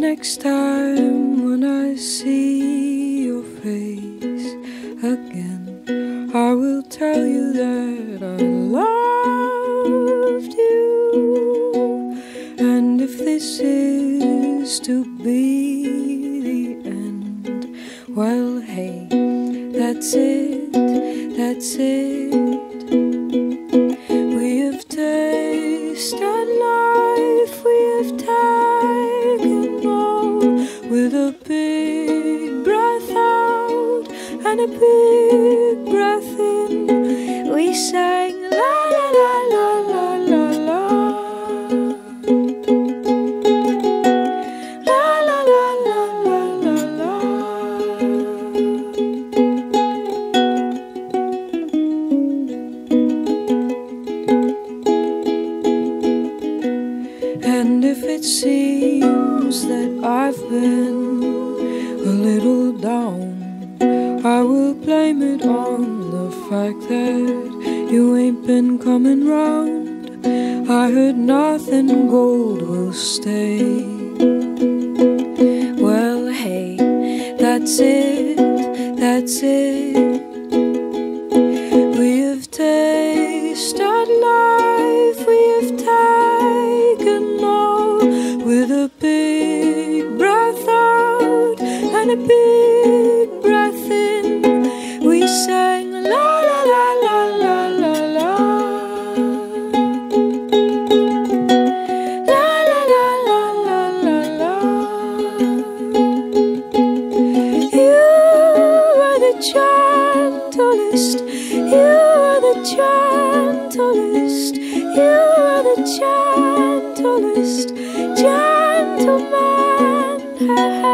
next time when I see your face again, I will tell you that I loved you. And if this is to be the end, well, hey, that's it, that's it. We have tasted life, we have taken all with a big breath out and a big breath in. We sang la la la la la la la, la la la la la la la. And if it seems that I've been a little down, I will blame it on the fact that you ain't been coming round. I heard nothing gold will stay. Well, hey, that's it, that's it. We have tasted life, we have taken all with a big breath out and a big breath in. We sang la la la la la la la, la la la la la la la. You are the gentlest, you are the gentlest, you are the gentlest gentleman.